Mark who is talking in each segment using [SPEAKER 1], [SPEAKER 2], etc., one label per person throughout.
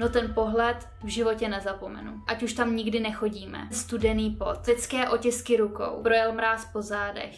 [SPEAKER 1] No ten pohled v životě nezapomenu. Ať už tam nikdy nechodíme. Studený pot, lidské otisky rukou, projel mráz po zádech.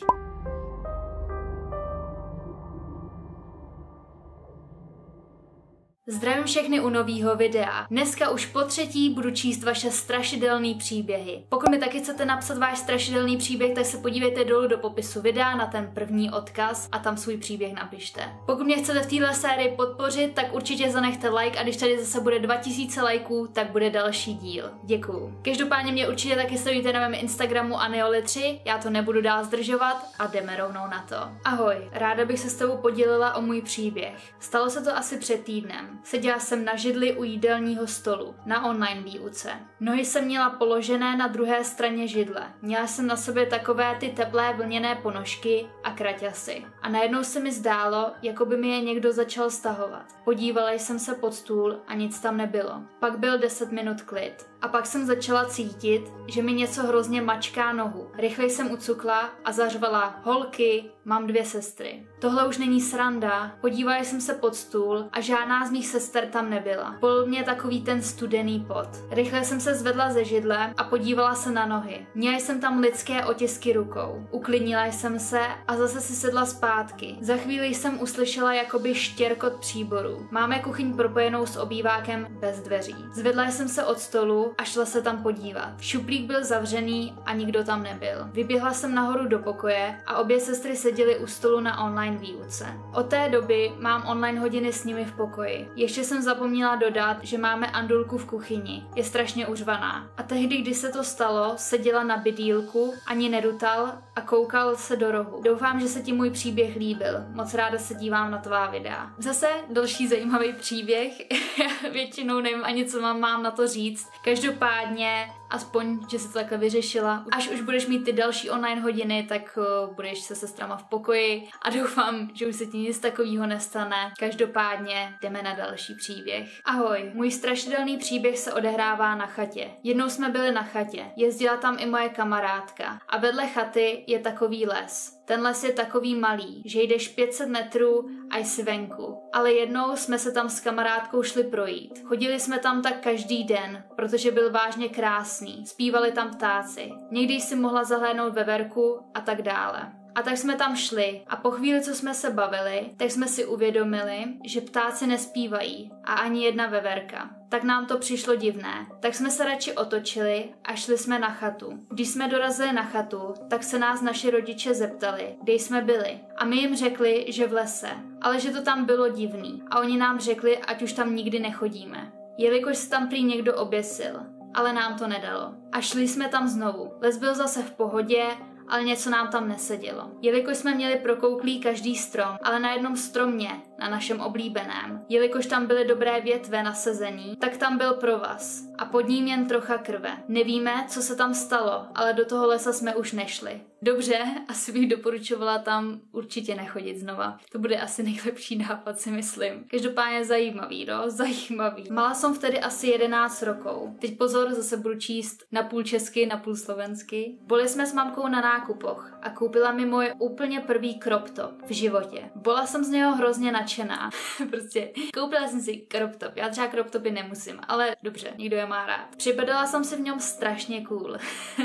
[SPEAKER 1] Zdravím všechny u novýho videa. Dneska už po třetí budu číst vaše strašidelné příběhy. Pokud mi taky chcete napsat váš strašidelný příběh, tak se podívejte dolů do popisu videa na ten první odkaz a tam svůj příběh napište. Pokud mě chcete v téhle sérii podpořit, tak určitě zanechte like a když tady zase bude 2000 lajků, tak bude další díl. Děkuju. Každopádně mě určitě taky sledujte na mém Instagramu Aneoli3, já to nebudu dál zdržovat a jdeme rovnou na to. Ahoj, ráda bych se s tebou podělila o můj příběh. Stalo se to asi před týdnem. Seděla jsem na židli u jídelního stolu, na online výuce. Nohy jsem měla položené na druhé straně židle. Měla jsem na sobě takové ty teplé vlněné ponožky a kraťasy. A najednou se mi zdálo, jako by mi je někdo začal stahovat. Podívala jsem se pod stůl a nic tam nebylo. Pak byl 10 minut klid. A pak jsem začala cítit, že mi něco hrozně mačká nohu. Rychle jsem ucukla a zařvala: holky, mám 2 sestry. Tohle už není sranda. Podívala jsem se pod stůl a žádná z mých sester tam nebyla. Polil mě takový ten studený pot. Rychle jsem se zvedla ze židle a podívala se na nohy. Měla jsem tam lidské otisky rukou. Uklidnila jsem se a zase si sedla zpátky. Za chvíli jsem uslyšela jakoby štěrkot příboru. Máme kuchyň propojenou s obývákem bez dveří. Zvedla jsem se od stolu a šla se tam podívat. Šuplík byl zavřený a nikdo tam nebyl. Vyběhla jsem nahoru do pokoje a obě sestry seděly u stolu na online výuce. Od té doby mám online hodiny s nimi v pokoji. Ještě jsem zapomněla dodat, že máme Andulku v kuchyni. Je strašně uřvaná. A tehdy, když se to stalo, seděla na bydýlku, ani nerutal a koukal se do rohu. Doufám, že se ti můj příběh líbil. Moc ráda se dívám na tvá videa. Zase další zajímavý příběh. Většinou nevím ani, co mám na to říct. Každopádně, aspoň, že se to takhle vyřešila. Až už budeš mít ty další online hodiny, tak budeš se sestrama v pokoji a doufám, že už se ti nic takového nestane. Každopádně jdeme na další příběh. Ahoj, můj strašidelný příběh se odehrává na chatě. Jednou jsme byli na chatě, jezdila tam i moje kamarádka a vedle chaty je takový les. Ten les je takový malý, že jdeš 500 metrů a jsi venku. Ale jednou jsme se tam s kamarádkou šli projít. Chodili jsme tam tak každý den, protože byl vážně krásný. Zpívali tam ptáci. Někdy si mohla zahlédnout veverku a tak dále. A tak jsme tam šli a po chvíli, co jsme se bavili, tak jsme si uvědomili, že ptáci nespívají a ani jedna veverka. Tak nám to přišlo divné. Tak jsme se radši otočili a šli jsme na chatu. Když jsme dorazili na chatu, tak se nás naši rodiče zeptali, kde jsme byli. A my jim řekli, že v lese, ale že to tam bylo divný. A oni nám řekli, ať už tam nikdy nechodíme. Jelikož se tam prý někdo oběsil, ale nám to nedalo. A šli jsme tam znovu. Les byl zase v pohodě, ale něco nám tam nesedělo. Jelikož jsme měli prokouklý každý strom, ale na jednom stromě, na našem oblíbeném, jelikož tam byly dobré větve na sezení, tak tam byl provaz a pod ním jen trocha krve. Nevíme, co se tam stalo, ale do toho lesa jsme už nešli. Dobře, asi bych doporučovala tam určitě nechodit znova. To bude asi nejlepší nápad, si myslím. Každopádně zajímavý, no, zajímavý. Mala jsem vtedy asi 11 rokov. Teď pozor, zase budu číst napůl česky, napůl slovensky. Byli jsme s mamkou na nákupoch a koupila mi moje úplně první crop top v životě. Byla jsem z něho hrozně nadšená. Prostě koupila jsem si crop top. Já třeba crop topy nemusím, ale dobře, někdo je má rád. Připadala jsem si v něm strašně cool.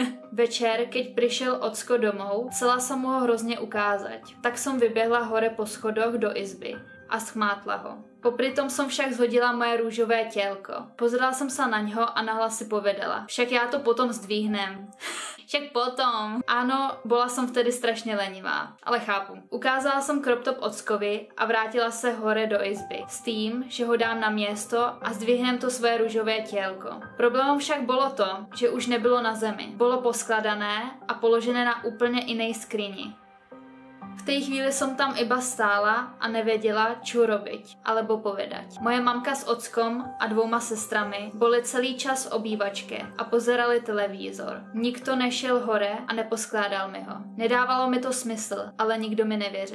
[SPEAKER 1] Večer, keď přišel ocko domů, chcela jsem mu ho hrozně ukázat. Tak jsem vyběhla hore po schodoch do izby a schmátla ho. Popri tom jsem však zhodila moje růžové tělko. Pozrela jsem se na něho a nahlas si povedala: však já to potom zdvihnem. Však potom. Ano, byla jsem vtedy strašně lenivá, ale chápu. Ukázala jsem crop top ockovi a vrátila se hore do izby s tím, že ho dám na město a zdvihnem to svoje růžové tělko. Problémem však bylo to, že už nebylo na zemi. Bylo poskladané a položené na úplně jiné skrini. V té chvíli jsem tam iba stála a nevěděla, čo robiť, alebo povedať. Moje mamka s ockom a 2 sestrami byli celý čas v obývačke a pozerali televízor. Nikdo nešel hore a neposkládal mi ho. Nedávalo mi to smysl, ale nikdo mi nevěřil.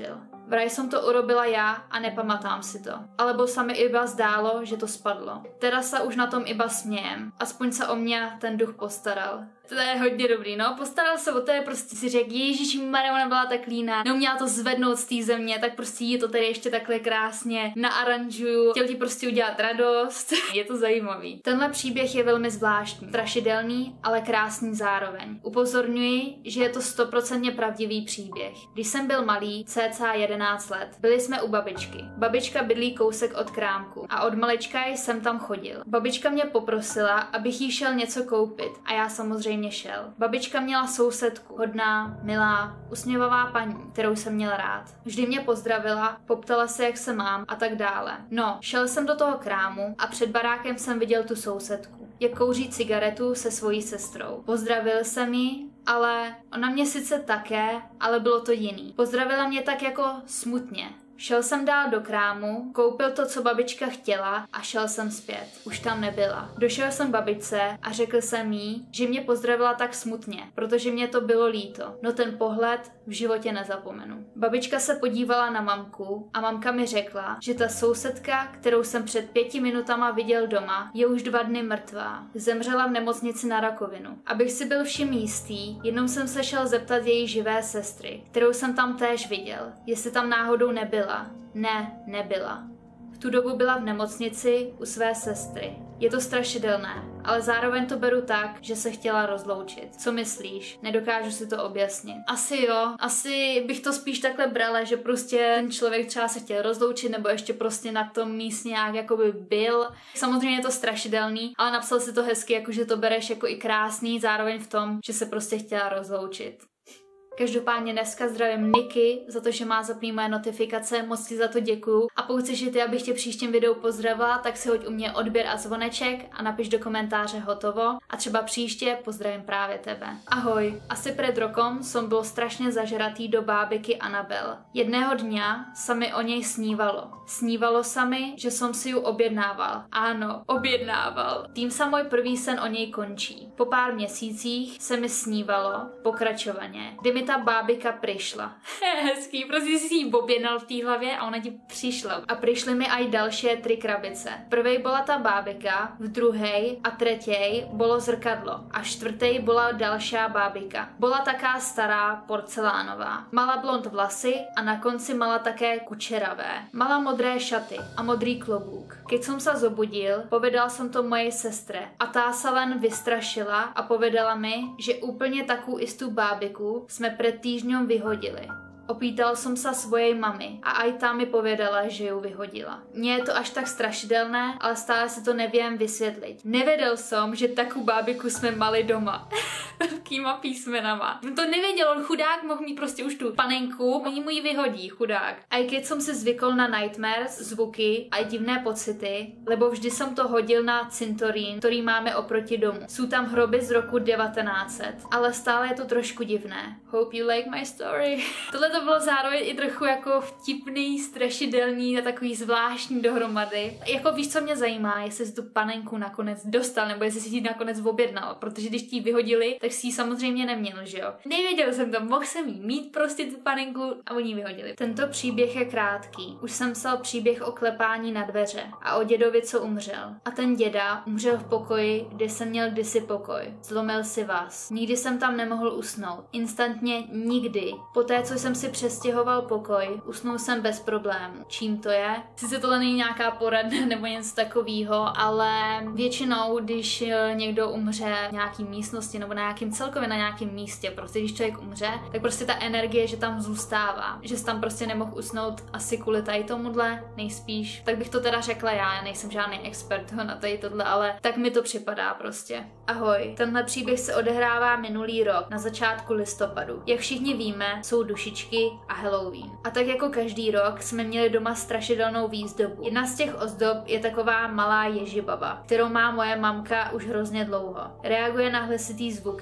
[SPEAKER 1] Vraj jsem to urobila já a nepamatám si to. Alebo sa mi iba zdálo, že to spadlo. Teraz sa už na tom iba smějem. Aspoň se o mě ten duch postaral. To je hodně dobrý, no. Postaral se o to, je prostě si řekl, ježišmarja, ona byla tak líná, neuměla to zvednout z té země, tak prostě jí to tady ještě takhle krásně naaranžuju. Chtěl ti prostě udělat radost. Je to zajímavý. Tenhle příběh je velmi zvláštní, strašidelný, ale krásný zároveň. Upozorňuji, že je to 100% pravdivý příběh. Když jsem byl malý, cca 11 let, byli jsme u babičky. Babička bydlí kousek od krámku a od malička jsem tam chodil. Babička mě poprosila, abych jí šel něco koupit a já samozřejmě šel. Babička měla sousedku, hodná, milá, usměvavá paní, kterou jsem měl rád. Vždy mě pozdravila, poptala se, jak se mám a tak dále. No, šel jsem do toho krámu a před barákem jsem viděl tu sousedku, jak kouří cigaretu se svojí sestrou. Pozdravil jsem ji, ale ona mě sice také, ale bylo to jiný. Pozdravila mě tak jako smutně. Šel jsem dál do krámu, koupil to, co babička chtěla a šel jsem zpět. Už tam nebyla. Došel jsem babičce a řekl jsem jí, že mě pozdravila tak smutně, protože mě to bylo líto. No ten pohled v životě nezapomenu. Babička se podívala na mamku a mamka mi řekla, že ta sousedka, kterou jsem před 5 minutama viděl doma, je už 2 dny mrtvá. Zemřela v nemocnici na rakovinu. Abych si byl vším jistý, jednou jsem se šel zeptat její živé sestry, kterou jsem tam též viděl, jestli tam náhodou nebyla. Ne, nebyla. V tu dobu byla v nemocnici u své sestry. Je to strašidelné, ale zároveň to beru tak, že se chtěla rozloučit. Co myslíš? Nedokážu si to objasnit. Asi jo, asi bych to spíš takhle brala, že prostě ten člověk třeba se chtěl rozloučit nebo ještě prostě na tom místě nějak jakoby byl. Samozřejmě je to strašidelný, ale napsal si to hezky, jakože to bereš jako i krásný, zároveň v tom, že se prostě chtěla rozloučit. Každopádně dneska zdravím Niky za to, že má zapnutý moje notifikace, moc ti za to děkuju. A pokud chceš ty, abych tě příštím videu pozdravila, tak si hoď u mě odběr a zvoneček a napiš do komentáře hotovo a třeba příště pozdravím právě tebe. Ahoj, asi před rokom som byl strašně zažratý do bábiky Anabel. Jedného dňa sa mi o něj snívalo. Snívalo sa mi, že som si ju objednával. Áno, objednával. Tým sa môj prvý sen o něj končí. Po pár měsících se mi snívalo pokračovaně, kdy mi ta bábika přišla. Hezký, prostě si ji objednal v té hlavě a ona ti přišla. A přišly mi aj další 3 krabice. V prvej bola ta bábika, v druhej a tretej bolo zrkadlo a čtvrtej bola další bábika. Bola taká stará, porcelánová. Mala blond vlasy a na konci mala také kučeravé. Mala modré šaty a modrý klobúk. Keď som sa zobudil, povedal som to mojej sestre a tá sa len vystrašila a povedala mi, že úplne takú istú bábiku sme pred týždňom vyhodili. Opýtal som sa svojej mamy a aj tá mi povedala, že ju vyhodila. Nie je to až tak strašidelné, ale stále si to neviem vysvětlit. Nevedel som, že takú bábiku sme mali doma. Velkýma písmenama. To nevěděl, on chudák mohl mít prostě už tu panenku, oni mu ji vyhodí, chudák. A i keď som si zvykol na nightmares, zvuky a divné pocity, lebo vždy som to hodil na cintorín, ktorý máme oproti domu. Sú tam hroby z roku 1900, ale stále je to trošku divné. Hope you like my story. Tohle to bylo zároveň i trochu jako vtipný, strašidelný a takový zvláštní dohromady. Jako víš, co mě zajímá, jestli jsi tu panenku nakonec dostal, nebo jestli si ji nakonec objednal, protože když ti ji vyhodili, tak si ji samozřejmě neměl, že jo? Nevěděl jsem to, mohl jsem jí mít prostě tu panenku a oni ji vyhodili. Tento příběh je krátký. Už jsem psal příběh o klepání na dveře a o dědovi, co umřel. A ten děda umřel v pokoji, kde jsem měl kdysi pokoj. Zlomil si vás. Nikdy jsem tam nemohl usnout. Instantně nikdy. Poté, co jsem si přestěhoval pokoj, usnul jsem bez problémů. Čím to je? Sice tohle není nějaká poradna nebo něco takového, ale většinou, když někdo umře v nějaký místnosti nebo na nějakým celkově na nějakém místě, prostě když člověk umře, tak prostě ta energie, že tam zůstává. Že jsi tam prostě nemohl usnout asi kvůli tady tomuhle, nejspíš. Tak bych to teda řekla já nejsem žádný expert na tady tohle, ale tak mi to připadá prostě. Ahoj, tenhle příběh se odehrává minulý rok, na začátku listopadu. Jak všichni víme, jsou dušičky a Halloween. A tak jako každý rok jsme měli doma strašidelnou výzdobu. Jedna z těch ozdob je taková malá ježibaba, kterou má moje mamka už hrozně dlouho. Reaguje na hlasitý zvuky.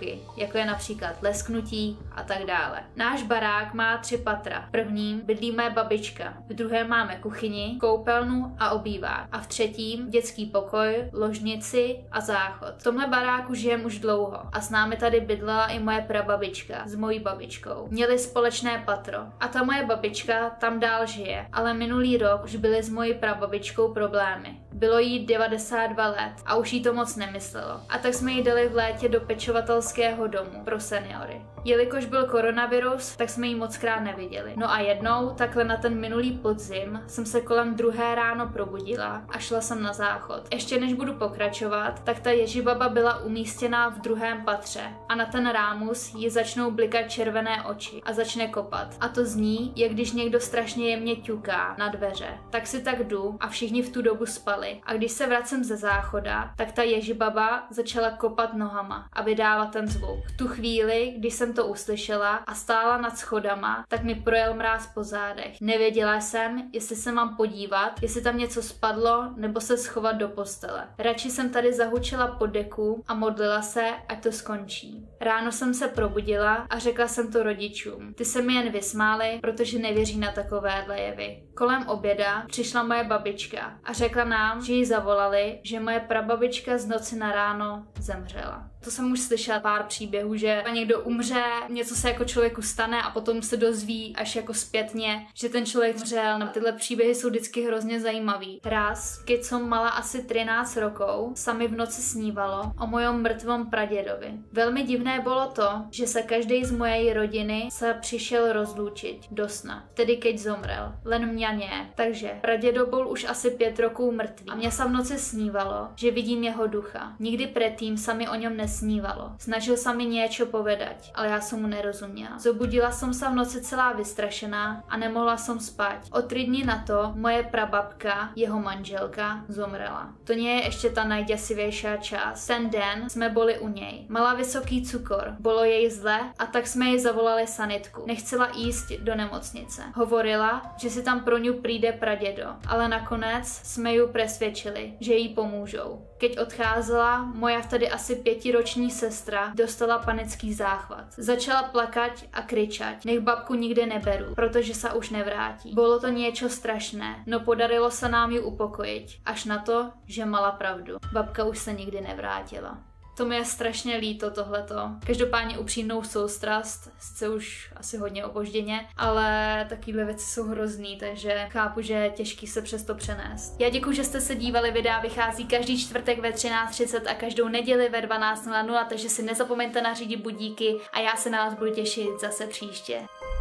[SPEAKER 1] zvuky, jako je například lesknutí a tak dále. Náš barák má 3 patra. V prvním bydlí moje babička, v druhém máme kuchyni, koupelnu a obývák a v třetím dětský pokoj, ložnici a záchod. V tomhle baráku žijem už dlouho a s námi tady bydlela i moje prababička s mojí babičkou. Měli společné patro a ta moje babička tam dál žije, ale minulý rok už byly s mojí prababičkou problémy. Bylo jí 92 let a už jí to moc nemyslelo. A tak jsme ji dali v létě do pečovatelského domu pro seniory. Jelikož byl koronavirus, tak jsme ji mockrát neviděli. No a jednou, takhle na ten minulý podzim, jsem se kolem 2 ráno probudila a šla jsem na záchod. Ještě než budu pokračovat, tak ta ježibaba byla umístěná v 2. patře a na ten rámus jí začnou blikat červené oči a začne kopat. A to zní, jak když někdo strašně jemně ťuká na dveře. Tak si tak jdu a všichni v tu dobu spali. A když se vracím ze záchoda, tak ta ježibaba začala kopat nohama a vydávat ten zvuk. V tu chvíli, když jsem to uslyšela a stála nad schodama, tak mi projel mráz po zádech. Nevěděla jsem, jestli se mám podívat, jestli tam něco spadlo, nebo se schovat do postele. Radši jsem tady zahučela pod deku a modlila se, ať to skončí. Ráno jsem se probudila a řekla jsem to rodičům. Ty se mi jen vysmáli, protože nevěří na takovéhle jevy. Kolem oběda přišla moje babička a řekla nám, že jí zavolali, že moje prababička z noci na ráno zemřela. To jsem už slyšela pár příběhů, že někdo umře, něco se jako člověku stane a potom se dozví až jako zpětně, že ten člověk zemřel. No, tyhle příběhy jsou vždycky hrozně zajímavý. Raz, keď som mala asi 13 rokov, sa mi v noci snívalo o mojom mrtvom pradědovi. Velmi divné bylo to, že se každý z mojej rodiny sa přišel rozlúčiť do sna, vtedy keď zomrel. Len mňa nie. Takže pradědo bol už asi 5 rokov mrtvý. A mňa sa v noci snívalo, že vidím jeho ducha. Nikdy predtým sa mi o ňom snívalo. Snažil sa mi niečo povedať, ale ja som mu nerozumiela. Zobudila som sa v noci celá vystrašená a nemohla som spať. O 3 dny na to moje prababka, jeho manželka, zomrela. To nie je ešte tá najďasivejšia časť. Ten den sme boli u nej. Mala vysoký cukor, bolo jej zle a tak sme jej zavolali sanitku. Nechcela ísť do nemocnice. Hovorila, že si tam pro ňu príde pradedo, ale nakonec sme ju presvedčili, že jí pomôžou. Keď odcházela, moja vtedy asi 5roční sestra dostala panický záchvat. Začala plakať a kričať, nech babku nikde neberu, protože sa už nevrátí. Bolo to niečo strašné, no podarilo sa nám ju upokojiť, až na to, že mala pravdu. Babka už se nikdy nevrátila. To mi je strašně líto tohleto. Každopádně upřímnou soustrast, sice už asi hodně opožděně, ale takovýhle věci jsou hrozný, takže chápu, že je těžký se přes to přenést. Já děkuji, že jste se dívali, videa vychází každý čtvrtek ve 13:30 a každou neděli ve 12:00, takže si nezapomeňte nařídit budíky a já se na vás budu těšit zase příště.